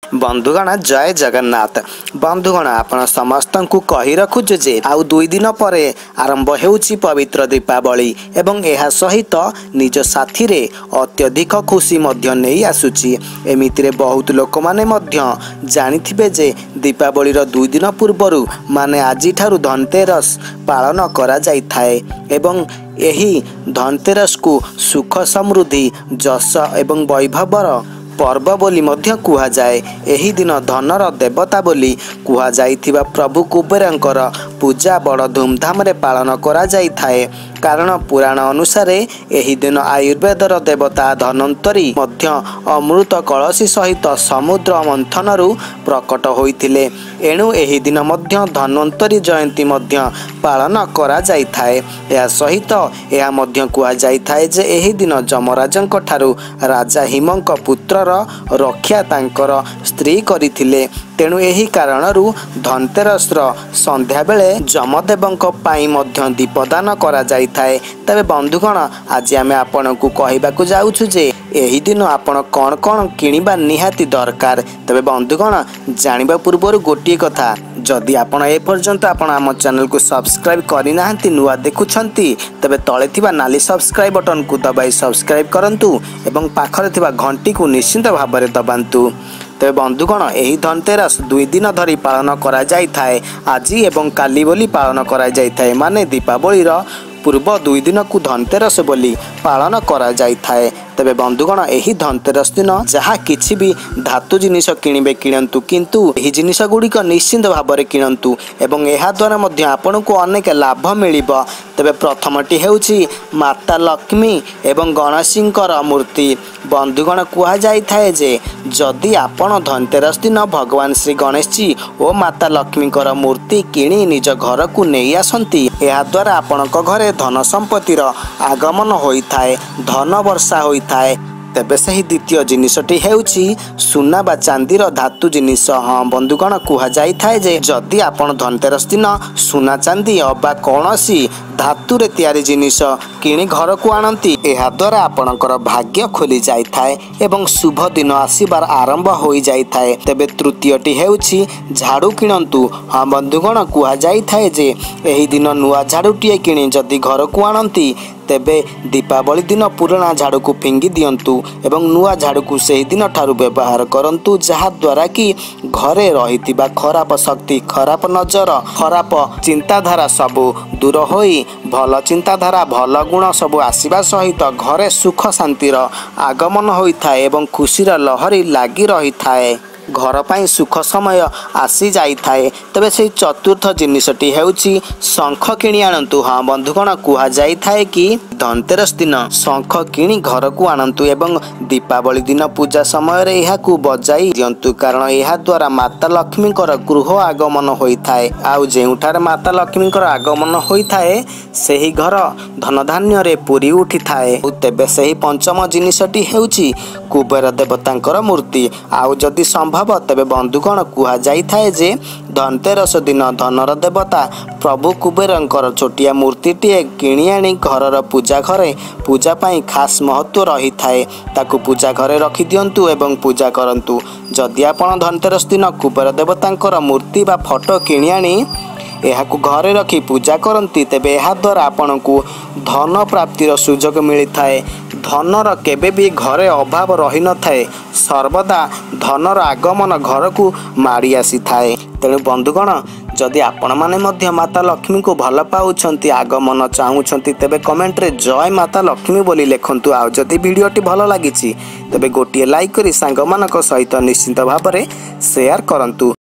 बंधुगण जय जगन्नाथ। बंधुगण आपण समस्त को कही रखुचे जे आउ 2 दिन पर आरंभ होउची पवित्र दीपावली एवं यह सहित निज साथी रे अत्यधिक खुशी मध्य नहीं आसुची। एमितिरे बहुत लोक माने मध्य जानिथिबे जे दीपावली 2 दिन पूर्वरु माने आजि ठारु धनतेरस पालन करा जाई थाए एवं एही धनतेरस को सुख समृद्धि जस एवं वैभवर पर्व बोली मध्य कुहा जाए। एही दिन धनर देवता बोली कुहा जाइथिबा प्रभु कुबेरंकर पूजा बड़ धूमधाम रे पालन करा जाई थाए। कारण पुराण अनुसार एही दिन आयुर्वेदर देवता धन्वंतरी मध्य अमृत कलसी सहित समुद्र मंथनरु प्रकट होइथिले। एणु एही दिन मध्य धन्वंतरी जयंती मध्य पालन करा जाई थाए। या सहित या मध्य कुहा जाई थाए जे एही दिन जमराजंक ठारु राजा हिमंक पुत्र रक्षा तांकर स्त्री करिथिले। तेणु एही कारणरू धनतेरस संध्या बेले जमदेवंक पाई मध्य दीपदान करा जाई थाए। तबे बंधुगण आज आमे आपनकु कहिबाकु जाउछु जे एही दिन आपण कोन कोन किनिबा निहाती दरकार। तबे बंधुगण जानिबा पूर्वरु गोटिए कथा, जदि आपण ए पर्यंत आपण आम चैनल को सब्सक्राइब करि नाहंती नुआ देखुछंती तबे तळे थिबा नाली सब्सक्राइब बटन को दबाई सब्सक्राइब करंतु एवं पाखरे थिबा घंटी को निश्चित भाबरे दबांतु। तबे बंधुगण एही धनतेरस 2 दिन धरी पालन करा जाई थाए। आज एवं काली बोली पालन करा जाई थाए, माने दीपावली पूर्व 2 दिन को धनतेरस बोली पालन करा जाई थाए। तबे बंधुगण एही धनतेरस दिन जहा किछि भी धातु जिनिस किनिबे किनंतु, किंतु एही जिनिस गुडी को निश्चित भाबरे किनंतु एवं एहा द्वारा मध्य आपनको अनेक लाभ मिलिबो। तबे प्रथमटी हेउछि माता लक्ष्मी एवं गणेशंकर मूर्ति। बंधुगण कुहा जाई थाए जे जदि आपण धनतेरस दिन भगवान श्री गणेश जी और माता लक्ष्मीकर मूर्ति किणी निज घर को नहीं आसंती, एहा द्वारा आपणक घरे धन संपत्तिर आगमन होई थाए, धन वर्षा होई थाए। तेबे सही द्वितीय जिनिसटी हेउछि सुना बा चांदीर धातु जिनिस। हाँ बंधुगण कुहा जाई थाए जे जदि आपण धनतेरस दिन सुना चांदी अबा कौनसी धातु रे तैयारी जिनिस किणी घर को आनंती, एहा द्वारा आपणकर भाग्य खोली जाई थाए एवं शुभ दिन आसीबार आरंभ होई जाई थाए। तेबे तृतीयटी हेउछि झाड़ू किणंतु। हाँ बंधुगण कुहा जाई थाए जे एही दिन नुआ झाड़ूटीए किणी जदि घर को आनंती तेबे दीपावली दिन पुराना झाड़ू को फिंगी दियंतु एवं नुआ झाड़ू को सही दिन ठारू व्यवहार करंतु, जहा द्वारा कि घरे रहितिबा खराब शक्ति, खराब नजर, खराब चिंताधारा सबु दूर होई भल चिंताधारा, भल गुण सबु आसीबा सहित घरे सुख शांतिर आगमन होई थाए एवं खुशीर लहरी लागी रही थाए। घर पाई सुख समय आसी जाई थाए। तबे से चतुर्थ जिनिसटी हेउछि शंख किणी आनंतु। हाँ बंधुगण कुहा जाई थाए कि धनतेरस दिन शंख किणी घर को आनंतु एवं दीपावली दिन पूजा समय रे एहा को बजाई दियंतु, कारण एहा द्वारा माता लक्ष्मीकर गृह आगमन होई थाए। आउ जेउठार माता लक्ष्मीकर आगमन होई थाए सेही घर धन धान्य रे पूरी उठी थाए। तेबे सेही पंचम जिनिसटी हेउछि कुबेर देवतांकर मूर्ति। आउ जदि तबे बंधुगण कुहा जाई थाए जे धनतेरस दिन धनर देवता प्रभु कुबेरंकर छोटिया मूर्तिटीए किणी आनी घरर पूजा घरे पूजा पाई खास महत्व रही थाए। ताकू पूजा घरे रखी दियंतु एवं पूजा करंतु। जदि आपण धनतेरस दिन कुबेर देवतांकर मूर्ति बा फोटो किणी आनी एहाकू घरे रखी पूजा करंती तेबे एहा द्वारा आपनकू धन प्राप्तिर सुजोग मिली थाए। धनर केबे भी घरे अभाव रही न थाए, सर्वदा धनर आगमन घर को माड़ी आसी थाए। तेणु बंधुगण जदि आपण माने मध्य माता लक्ष्मी को भल पाउछंती, आगमन चाहूछंती तेबे कमेंट रे जय माता लक्ष्मी बोली लेखंतु। आ जदि वीडियोटी भल लागिछि तेबे गोटिए लाइक करी सांग मानक सहित निश्चित भाबरे शेयर करंतु।